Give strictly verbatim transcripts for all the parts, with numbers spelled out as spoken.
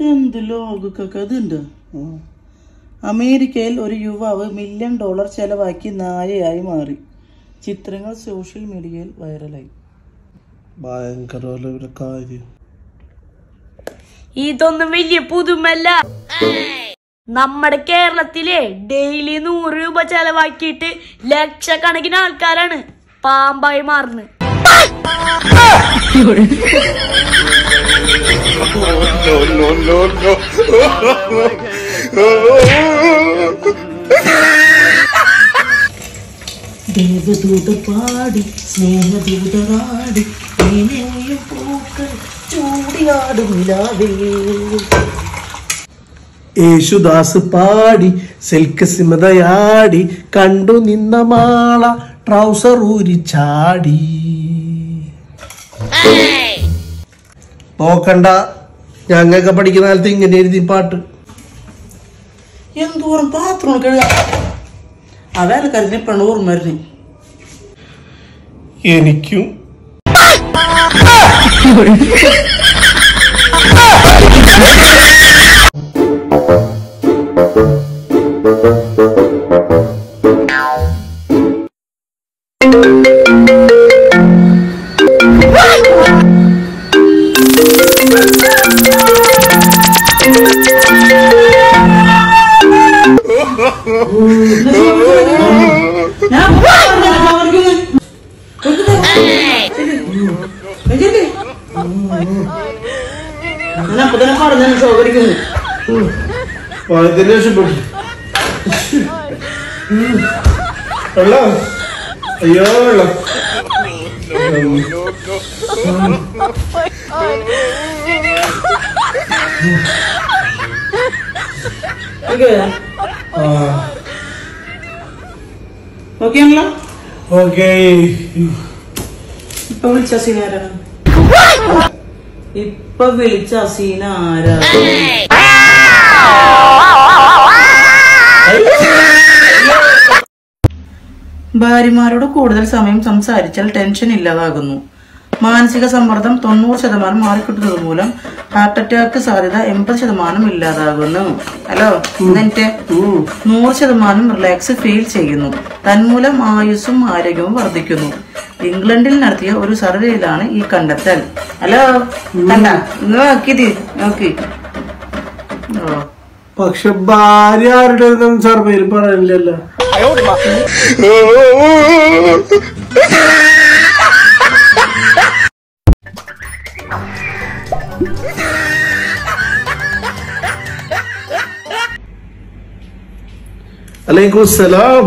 എന്ത് ലോകക്കൊക്കെ അതുണ്ട്. അമേരിക്കയിൽ ഒരു യുവാവ് മില്യൺ ഡോളർ ചെലവാക്കി നായയായി മാറി. ചിത്രങ്ങൾ സോഷ്യൽ മീഡിയയിൽ വൈറലായി. ഭയങ്കര കാര്യം. ഇതൊന്നും വലിയ പുതുമല്ല. നമ്മുടെ കേരളത്തിലെ ഡെയിലി നൂറ് രൂപ ചെലവാക്കിയിട്ട് ലക്ഷക്കണക്കിന് ആൾക്കാരാണ് പാമ്പായി മാറുന്നത്. ദേവദൂത പാടി സ്നേഹദൂതരാടി പൂക്കൾ ചൂടിയാടും നിലാവേ. യേശുദാസ് പാടി സിൽക്ക് സിമതയാടി കണ്ടു നിന്ന മാള ട്രൗസർ ഊരി ചാടി. നോക്കണ്ട, ഞങ്ങൾക്ക് പഠിക്കുന്ന കാലത്ത് ഇങ്ങനെ എഴുതി പാട്ട്. എന്തോരം പാത്രം കഴുകാ. ആ വേലക്കാരനെ പ്രണൂർ മരുന്ന് എനിക്കും. അയ്യോ വെള്ളം. ഇപ്പൊ വിളിച്ച സീനാരാ? ഇപ്പൊ വിളിച്ച സീനാരാ? ഭാര്യമാരോട് കൂടുതൽ സമയം സംസാരിച്ചാൽ ടെൻഷൻ ഇല്ലാതാകുന്നു. മാനസിക സമ്മർദ്ദം തൊണ്ണൂറ് ശതമാനം മാറിക്കിട്ടുന്നത് മൂലം ഹാർട്ട് അറ്റാക്ക് സാധ്യത എൺപത് ശതമാനം ഇല്ലാതാകുന്നു. ഹലോ, എന്നിട്ട് നൂറ് ശതമാനം റിലാക്സ് ഫീൽ ചെയ്യുന്നു. തന്മൂലം ആയുസ്സും ആരോഗ്യവും വർദ്ധിക്കുന്നു. ഇംഗ്ലണ്ടിൽ നടത്തിയ ഒരു സർവേയിലാണ് ഈ കണ്ടെത്തൽ. ഹലോ, കണ്ട നോക്കിയത് നോക്കി. പക്ഷെ ഭാര്യ ആരുടെ സർവേയിൽ പറയില്ലല്ലോ. അലൈക്കും സലാം.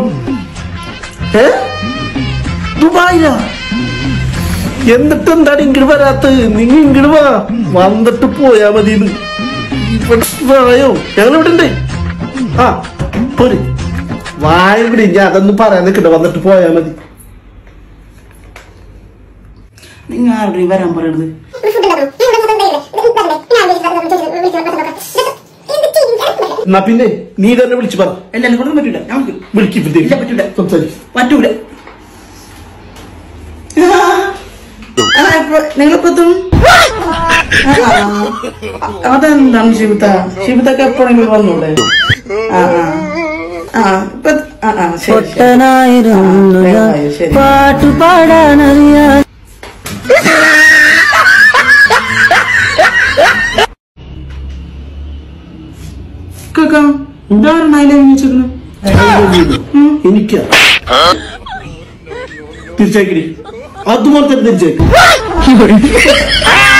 ദുബായിലാ? എന്നിട്ട് എന്താണ് ഇങ്ങോട്ട് വരാത്തത്? നിങ്ങൾ ഇങ്ങോട്ട് വാ, വന്നിട്ട് പോയാ മതി. വായോ, ഞങ്ങളിവിടെ ഉണ്ട്. ആ പോര്, വായ ഇവിടെ. ഞാൻ അതൊന്നും പറയാൻ നിൽക്കട്ടെ, വന്നിട്ട് പോയാ മതി. നിങ്ങൾ ആരുടെ വരാൻ പറയണത്? എന്നാ പിന്നെ നീ തന്നെ വിളിച്ചു പറ. എല്ലാരും കൊണ്ടൊന്നും പറ്റൂല. നമുക്ക് വിളിക്കില്ല, പറ്റൂല, സംസാരിക്കും പറ്റൂല. നിങ്ങളിപ്പം അതെന്താണ് ശിവത്ത? ശിവത്തൊക്കെ എപ്പോഴെങ്കിലും വന്നൂടെ? ആ ആ ഇപ്പൊ പാട്ടു പാടാനറിയാ. എനിക്കാ തിരിച്ചയക്കടി, അതുപോലെ തന്നെ തിരിച്ചയക്കും.